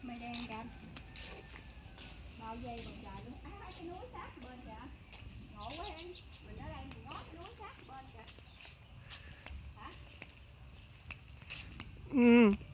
mây đen kìa. Bao dây bằng trời luôn. Mấy cái núi sát bên kìa. Ngộ quá em. Mình ở đây mình ngó cái núi sát bên kìa. Hả? Ừ.